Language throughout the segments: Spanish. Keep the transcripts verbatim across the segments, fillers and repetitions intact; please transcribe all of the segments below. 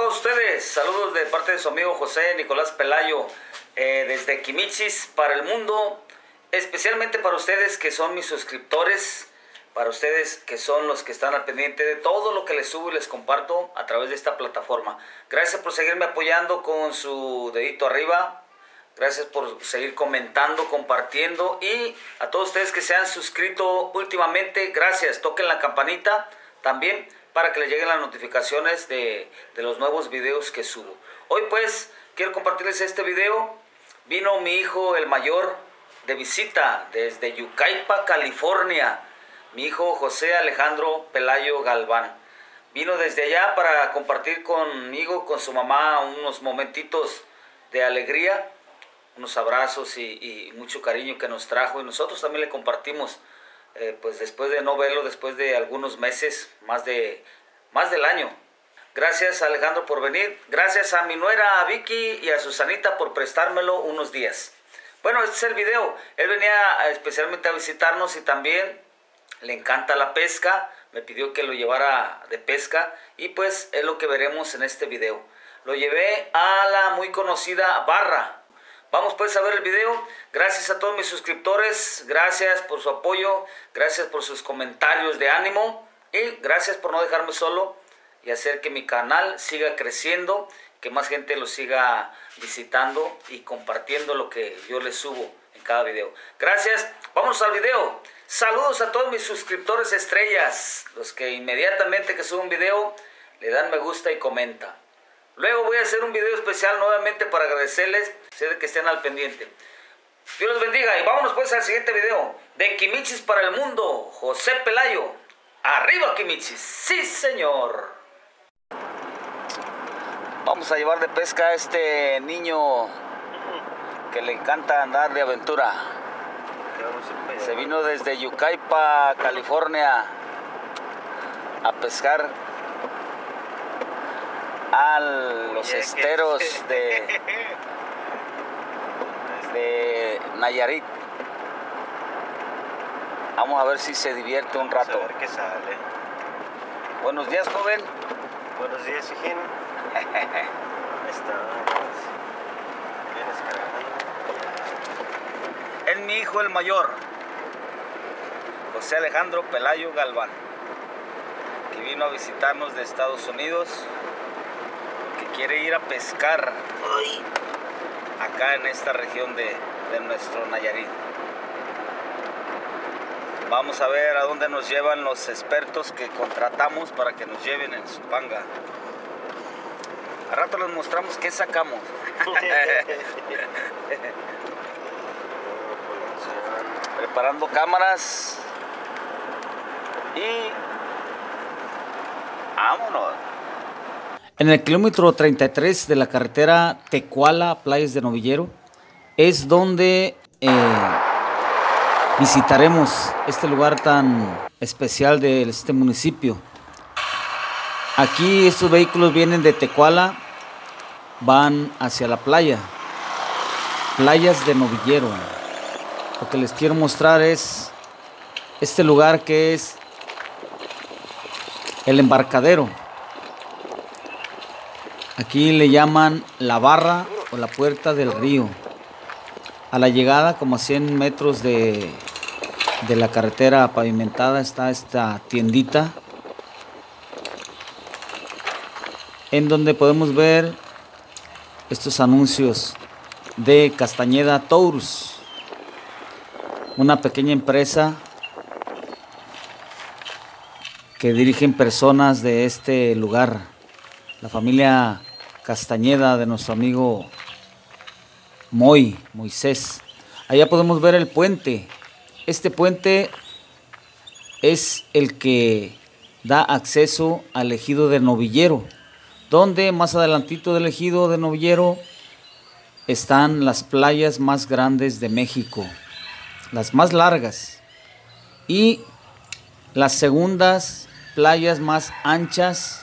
todos ustedes, saludos de parte de su amigo José Nicolás Pelayo, eh, desde Quimichis para el mundo, especialmente para ustedes que son mis suscriptores, para ustedes que son los que están al pendiente de todo lo que les subo y les comparto a través de esta plataforma. Gracias por seguirme apoyando con su dedito arriba, gracias por seguir comentando, compartiendo, y a todos ustedes que se han suscrito últimamente, gracias, toquen la campanita también para que les lleguen las notificaciones de, de los nuevos videos que subo. Hoy pues quiero compartirles este video. Vino mi hijo el mayor de visita desde Yucaipa, California. Mi hijo José Alejandro Pelayo Galván. Vino desde allá para compartir conmigo, con su mamá, unos momentitos de alegría, unos abrazos y, y mucho cariño que nos trajo. Y nosotros también le compartimos. Eh, pues después de no verlo, después de algunos meses, más de más del año. Gracias Alejandro por venir, gracias a mi nuera a Vicky y a Susanita por prestármelo unos días. Bueno, este es el video. Él venía especialmente a visitarnos y también le encanta la pesca, me pidió que lo llevara de pesca y pues es lo que veremos en este video. Lo llevé a la muy conocida barra. Vamos pues a ver el video. Gracias a todos mis suscriptores, gracias por su apoyo, gracias por sus comentarios de ánimo y gracias por no dejarme solo y hacer que mi canal siga creciendo, que más gente lo siga visitando y compartiendo lo que yo les subo en cada video. Gracias, vamos al video. Saludos a todos mis suscriptores estrellas, los que inmediatamente que subo un video le dan me gusta y comenta. Luego voy a hacer un video especial nuevamente para agradecerles, sé que estén al pendiente. Dios los bendiga y vámonos pues al siguiente video. De Quimichis para el mundo, José Pelayo. ¡Arriba Quimichis! ¡Sí, señor! Vamos a llevar de pesca a este niño que le encanta andar de aventura. Se vino desde Yucaipa, California, a pescar a los esteros de, de Nayarit. Vamos a ver si se divierte un rato. Vamos a ver qué sale. Buenos días, joven. Buenos días, hijín. Ahí está. Vienes cargando. Es mi hijo el mayor, José Alejandro Pelayo Galván, que vino a visitarnos de Estados Unidos, que quiere ir a pescar hoy acá en esta región de, de nuestro Nayarit. Vamos a ver a dónde nos llevan los expertos que contratamos para que nos lleven en su panga. A rato les mostramos qué sacamos. Preparando cámaras y vámonos. En el kilómetro treinta y tres de la carretera Tecuala, Playas de Novillero, es donde eh, visitaremos este lugar tan especial de este municipio. Aquí estos vehículos vienen de Tecuala, van hacia la playa, Playas de Novillero. Lo que les quiero mostrar es este lugar que es el embarcadero. Aquí le llaman la barra o la puerta del río. A la llegada, como a cien metros de, de la carretera pavimentada, está esta tiendita en donde podemos ver estos anuncios de Castañeda Tours, una pequeña empresa que dirigen personas de este lugar, la familia Castañeda de nuestro amigo Moy, Moisés. Allá podemos ver el puente. Este puente es el que da acceso al ejido de Novillero, donde más adelantito del ejido de Novillero están las playas más grandes de México, las más largas, y las segundas playas más anchas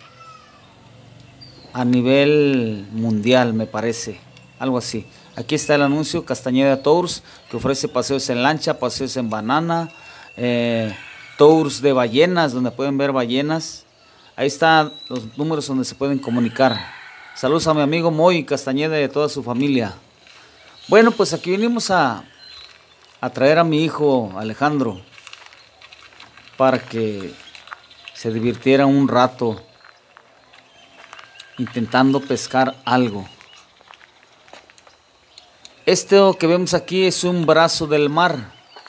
a nivel mundial, me parece, algo así. Aquí está el anuncio, Castañeda Tours, que ofrece paseos en lancha, paseos en banana, eh, tours de ballenas, donde pueden ver ballenas. Ahí están los números donde se pueden comunicar. Saludos a mi amigo Moy Castañeda y a toda su familia. Bueno, pues aquí venimos a, a traer a mi hijo Alejandro para que se divirtiera un rato intentando pescar algo. Esto que vemos aquí es un brazo del mar.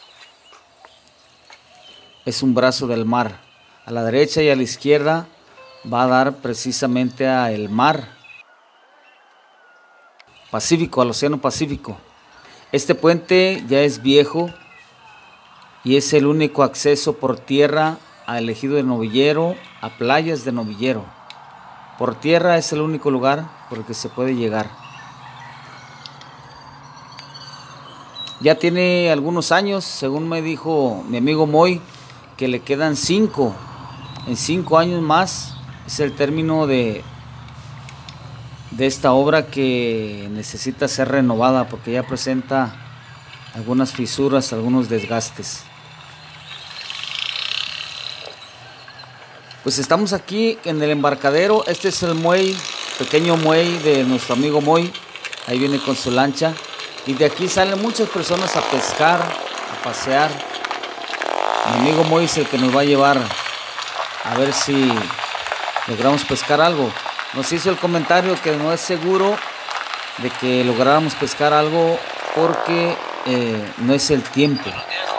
Es un brazo del mar. A la derecha y a la izquierda va a dar precisamente al mar Pacífico, al Océano Pacífico. Este puente ya es viejo y es el único acceso por tierra al ejido de Novillero, a playas de Novillero. Por tierra es el único lugar por el que se puede llegar. Ya tiene algunos años, según me dijo mi amigo Moy, que le quedan cinco. En cinco años más es el término de, de esta obra, que necesita ser renovada porque ya presenta algunas fisuras, algunos desgastes. Pues estamos aquí en el embarcadero. Este es el muey, pequeño muey de nuestro amigo Moy. Ahí viene con su lancha. Y de aquí salen muchas personas a pescar, a pasear. Mi amigo Moy es el que nos va a llevar a ver si logramos pescar algo. Nos hizo el comentario que no es seguro de que lográramos pescar algo porque eh, no es el tiempo.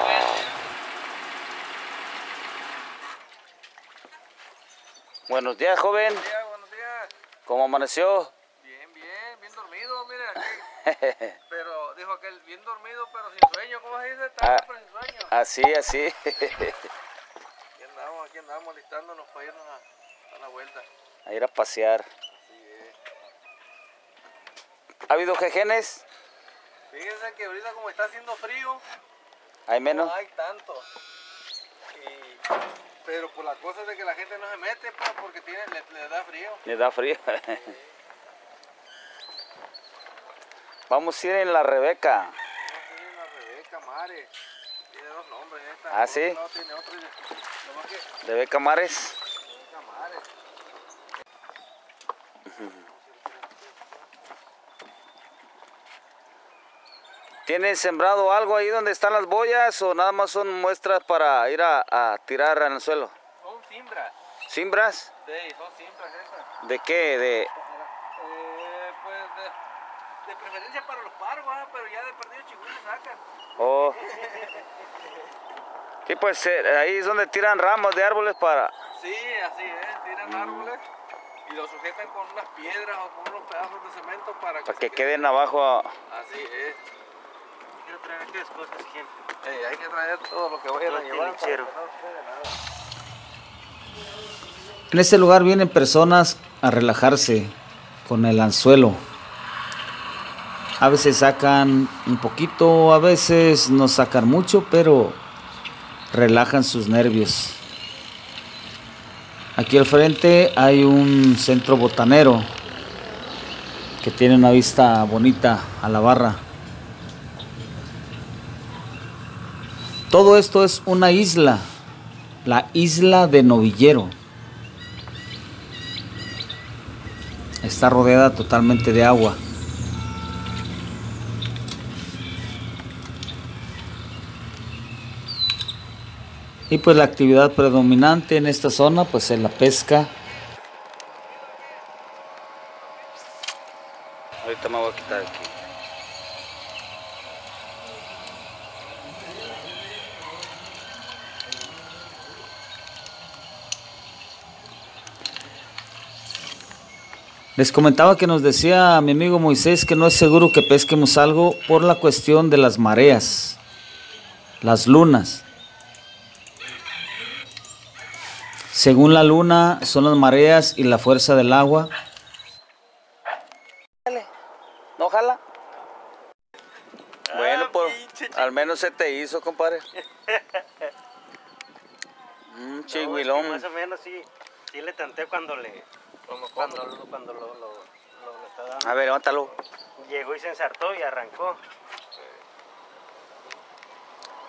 Buenos días, joven. Buenos días, buenos días. ¿Cómo amaneció? Bien, bien, bien dormido, mira. Aquí. Pero dijo aquel, bien dormido, pero sin sueño. ¿Cómo se dice? Está Ah, pero sin sueño. Así, así. Aquí andamos, aquí andamos listándonos para irnos a, a la vuelta. A ir a pasear. Así es. ¿Ha habido jejenes? Fíjense que ahorita como está haciendo frío, ¿Hay menos? no hay tanto. Y, pero por la cosa de que la gente no se mete, pues, porque tiene, le, le da frío. Le da frío. Vamos a ir en la Rebeca. No tiene la Rebeca Mare. Tiene dos nombres esta. ¿Ah, Por sí? otro lado tiene otro. Nomás que Rebeca Mares. Rebeca Mare. ¿Tienes sembrado algo ahí donde están las boyas o nada más son muestras para ir a, a tirar en el suelo? Son cimbras. ¿Simbras? Sí, son cimbras esas. ¿De qué? De... Eh, pues de, de preferencia para los pargos, ¿ah? Pero ya de perdido chigüines sacan. Oh. Sí, pues eh, ahí es donde tiran ramas de árboles para... Sí, así es, tiran árboles y lo sujetan con unas piedras o con unos pedazos de cemento para que, para se que quede. queden abajo. a- Así es. Quiero traer aquellas cosas, gente. Eh, hay que traer todo lo que vayan a Todo llevar para que tilichero. no se quede nada. En este lugar vienen personas a relajarse con el anzuelo. A veces sacan un poquito, a veces no sacan mucho, pero relajan sus nervios. Aquí al frente hay un centro botanero que tiene una vista bonita a la barra. Todo esto es una isla, la isla de Novillero. Está rodeada totalmente de agua. Y pues la actividad predominante en esta zona pues es la pesca. Ahorita me voy a quitar aquí. Les comentaba que nos decía mi amigo Moisés que no es seguro que pesquemos algo por la cuestión de las mareas, las lunas. Según la luna son las mareas y la fuerza del agua. ¿No jala? Bueno, pues al menos se te hizo, compadre. Un chigüilón. No, es que más o menos sí, sí le tanteé cuando le... Cuando, cuando, lo, cuando lo, lo, lo, lo está dando. A ver, levántalo. Llegó y se ensartó y arrancó.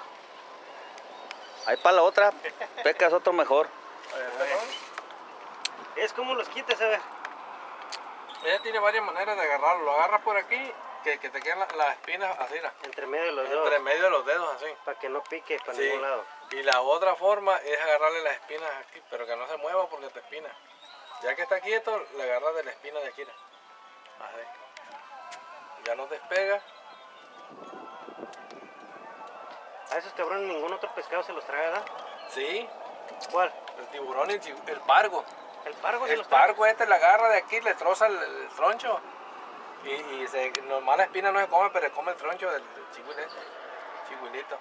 Ahí para la otra, pescas otro mejor. A ver, a ver. Es como los quites, a ver. Ella tiene varias maneras de agarrarlo. Lo agarras por aquí, que, que te quedan la- las espinas así, ¿no? Entre medio de los dedos. Entre medio de los dedos, así. Para que no pique para Sí. ningún lado. Y la otra forma es agarrarle las espinas aquí, pero que no se mueva porque te espina. Ya que está quieto, le agarras de la espina de aquí, ¿no? Así. Ya no despega. A esos cabrones ningún otro pescado se los traga, ¿verdad? Sí, ¿Cuál? el tiburón y el, chi- el pargo. El pargo se El los traga. pargo este le agarra de aquí, le troza el, el troncho. Y, y se, normal la espina no se come, pero se come el troncho del, del chihuile ese. Chihuilito.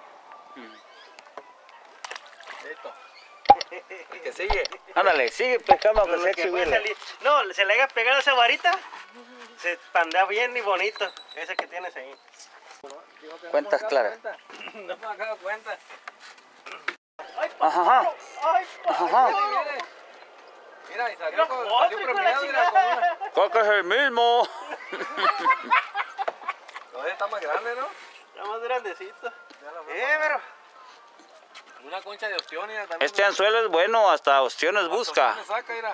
Listo. El que sigue. Ándale, sigue pescando aunque Con sea lo que puede chihuile. salir. No, se le haya pegado esa varita, se pandea bien y bonito. Ese que tienes ahí. Cuentas claras. No me has dado cuenta. Ajá, ajá. ¡Ay, Ajá. Mire, mira, y salió, Mira, con, otro salió hijo de la premiado, mira, con chingada. una. Creo que es el mismo. Todavía está más grande, ¿no? Está más grandecito. Ya la Eh, pero. Una concha de ostiones también. Este anzuelo es bueno, hasta opciones busca. Le saca, mira.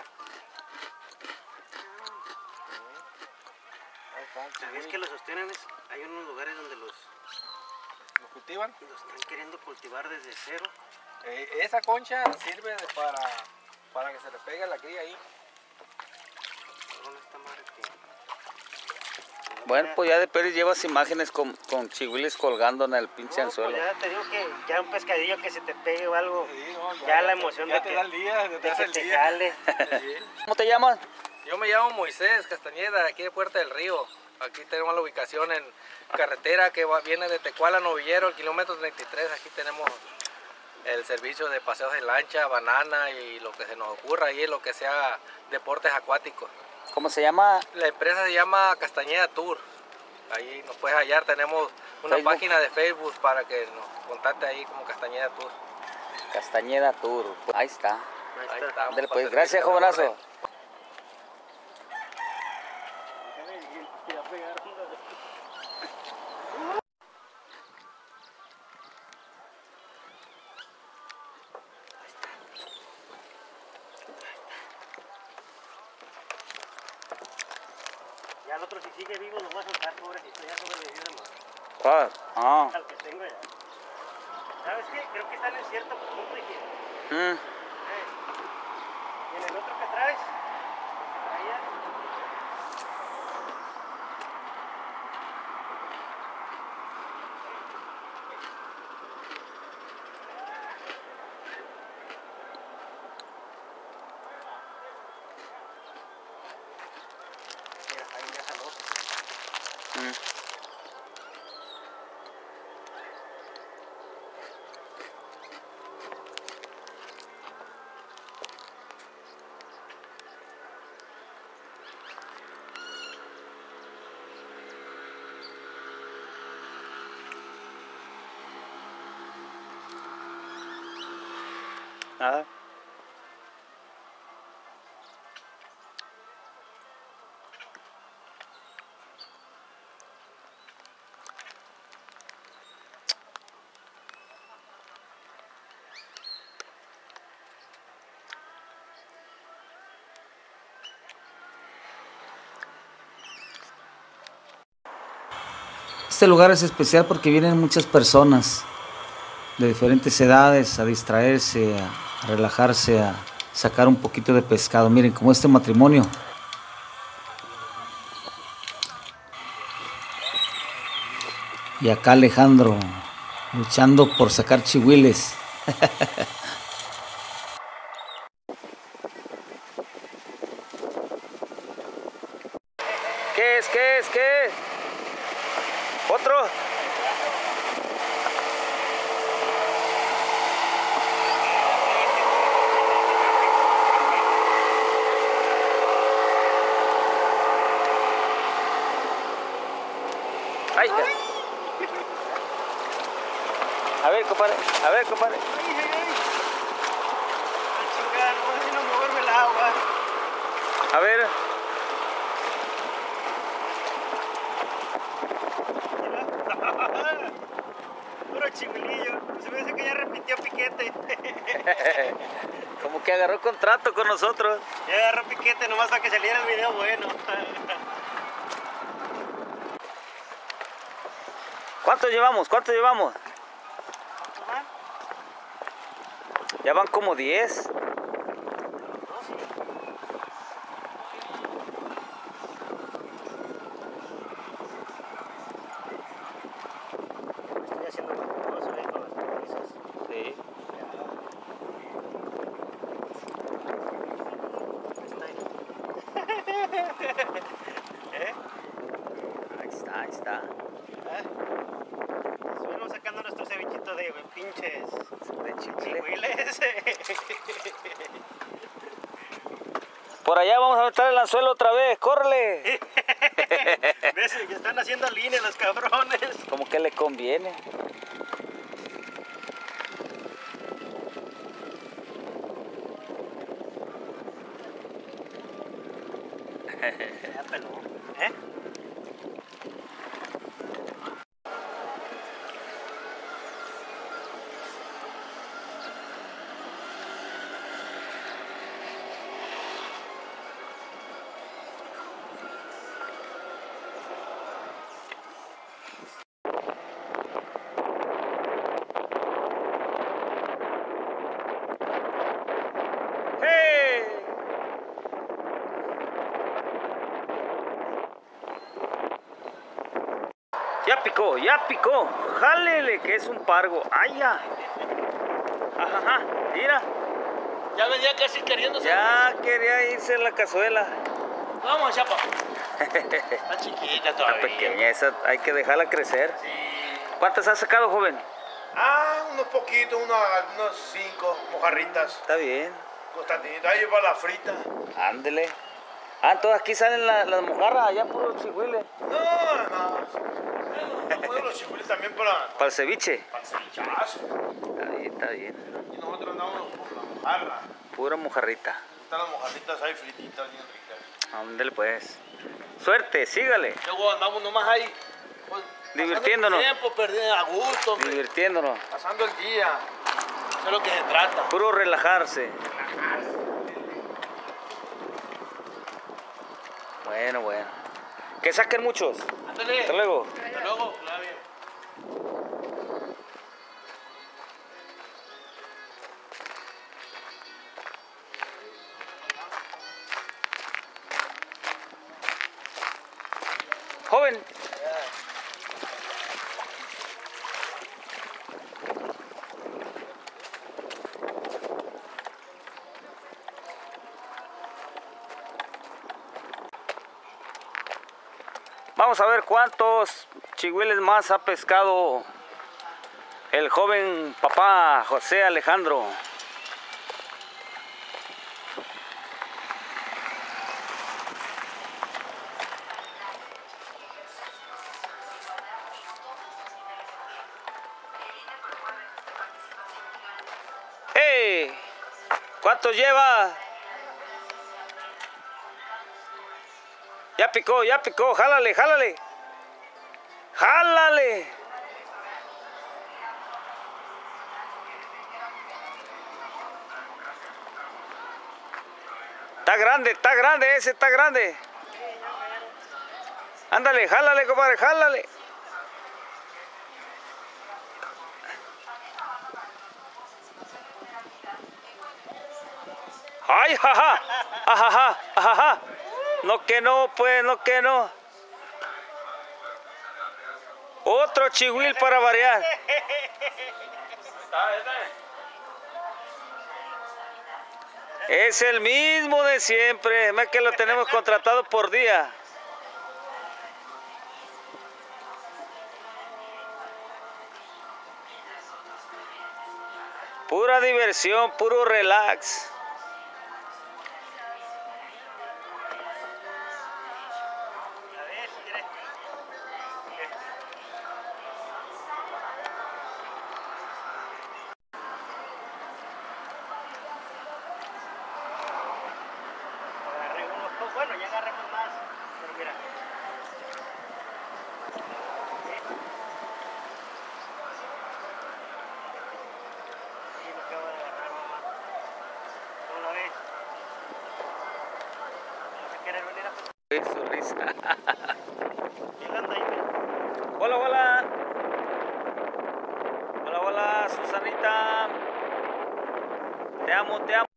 Ahí está, el ¿Sabías chihuil. que los sostienen? es- Hay unos lugares donde los, ¿Lo cultivan? los están queriendo cultivar desde cero. Eh, esa concha sirve de para, para que se le pegue la cría ahí. Cabrón, esta madre que- Bueno, pues ya de Pérez llevas imágenes con, con chihuiles colgando en el pinche No, pues anzuelo. ya te digo que ya un pescadillo que se te pegue o algo. Sí, no, Ya la emoción ya de te que- da el día, ya te De hace que el te día. jale. Sí. ¿Cómo te llamas? Yo me llamo Moisés Castañeda, de aquí de Puerta del Río. Aquí tenemos la ubicación en carretera que va- viene de Tecuala a Novillero, el kilómetro treinta y tres. Aquí tenemos el servicio de paseos en lancha, banana y lo que se nos ocurra ahí, lo que sea deportes acuáticos. ¿Cómo se llama? La empresa se llama Castañeda Tour. Ahí nos puedes hallar, tenemos una Facebook. página de Facebook para que nos contacte ahí como Castañeda Tour. Castañeda Tour. Ahí está. Ahí Ahí está. estamos, Ándale, para pues, gracias, servirte la orden. jovenazo. Ya el otro si sigue vivo lo voy a soltar, pobrecito, ya sobrevivió de más. ¿Cuál? Ah. Al que tengo ya. ¿Sabes qué? Creo que está en el cierto punto, hijo. Mm. Y en el otro que traes, ahí ya. Mira, ahí ya jaló. Mm. Nada. Este lugar es especial porque vienen muchas personas de diferentes edades a distraerse, a relajarse, a sacar un poquito de pescado. Miren, como este matrimonio. Y acá Alejandro, luchando por sacar chihuiles. ¿Qué es? ¿Qué es? ¿Qué es? ¿Otro? Ay, ja. A ver, compadre. A ver, compadre. ¡Ay, ay, ay! ¡Ah, chingada! No voy a no moverme el agua. A ver. Puro chivilillo. Se me hace que ya repitió piquete. Como que agarró contrato con nosotros. Ya agarró piquete nomás para que saliera el video bueno. ¿Cuántos llevamos? ¿Cuántos llevamos? Ya van como diez. Estoy haciendo cosas ahí con las camisas. Sí. ¿Eh? Ahí está, ahí está. ¿Eh? Estuvimos sacando nuestro cevichito de pinches De chicle. chihuiles. Por allá vamos a meter el anzuelo otra vez, córrele. ¿Ves? Que están haciendo línea los cabrones. Como que le conviene. Ya peló. ¿Eh? ¡Hey! Ya picó, ya picó. Jálele, que es un pargo. ¡Ay, ya! Ajá, ajá, mira. Ya venía casi queriéndose. Ya quería irse en la cazuela. Vamos, chapa. Está chiquita Está todavía. pequeña, esa hay que dejarla crecer. Sí. ¿Cuántas has sacado, joven? Ah, unos poquitos, unos, unos cinco mojarritas. Está bien. Constantino, ahí va la frita. Ándele. Ah, entonces aquí salen la- las mojarras, allá puro chihuile. No, no. Bueno, los chihuiles también para, Para el ceviche. para el cevichazo. Está bien, está bien. Y nosotros andamos por la mojarra. Pura mojarrita. Están las mojarritas ahí frititas, bien ricas. Ándele pues. Suerte, sígale. Luego andamos nomás ahí. Pues, Divirtiéndonos. pasando el tiempo, perdiendo a gusto, hombre. Divirtiéndonos. Pasando el día. Eso es lo que se trata. Puro relajarse. Bueno, bueno. Que saquen muchos. Ándale. Hasta luego. Hasta luego, Flavio. Joven. Vamos a ver cuántos chihuiles más ha pescado el joven papá José Alejandro. ¡Hey! ¿Cuántos lleva? Ya picó, ya picó, jálale, jálale. Jálale. Está grande, está grande, ese está grande. Ándale, jálale, compadre, jálale. ¡Ay, jaja! ¡Ajaja! ¡Ajaja! No que no, pues, no que no. Otro chihuil para variar. Es el mismo de siempre. Es que lo tenemos contratado por día. Pura diversión, puro relax. A ver, mire. Agarré unos pocos, bueno, ya agarramos más, pero mira. Sí, lo acabo de agarrar nomás. Chihuiles. Él anda ahí, mira. Hola, hola. Hola, hola, Susanita. Te amo, te amo.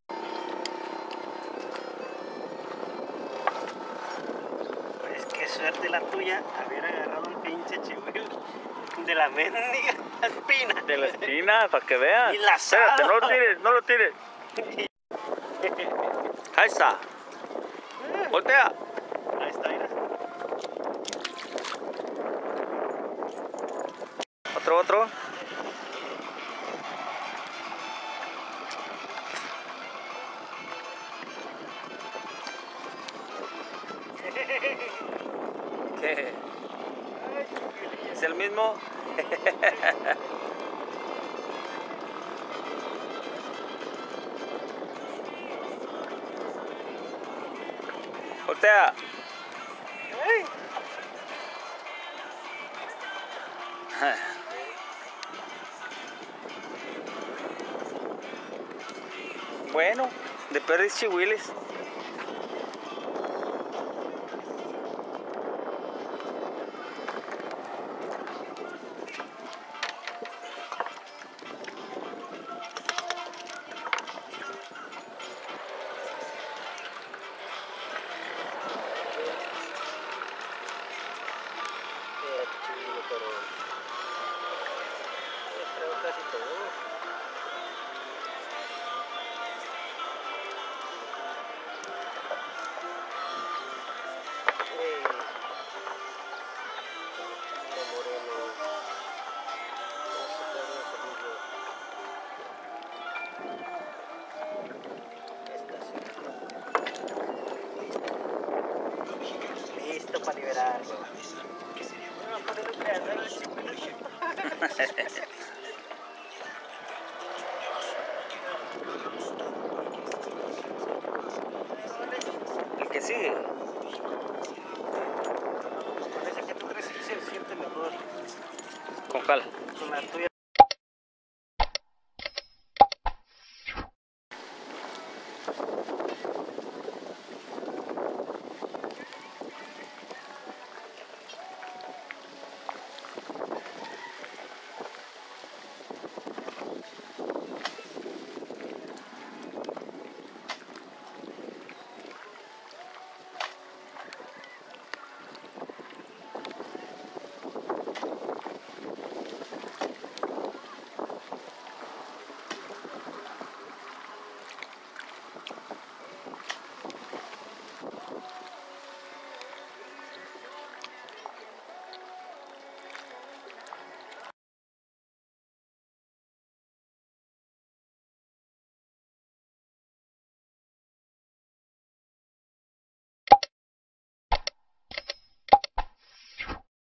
Pues qué suerte la tuya haber agarrado un pinche chihuahua de la mendiga espina. De la espina, para que vean. Y lazado. Espérate, no lo tires, no lo tires. Ahí está. Voltea. Ahí está, mira. Otro, otro. ¿Qué? ¿Es el mismo? Voltea. Bueno, de perris chihuiles. Creo casi todo. Eh, lo moreno. Ese cabrón se listo. Listo para liberarlo. Vamos a poner un pedazo de chihuahua. El que sigue. Con ese que tú crees que se siente mejor. ¿Con cal? Con la tuya.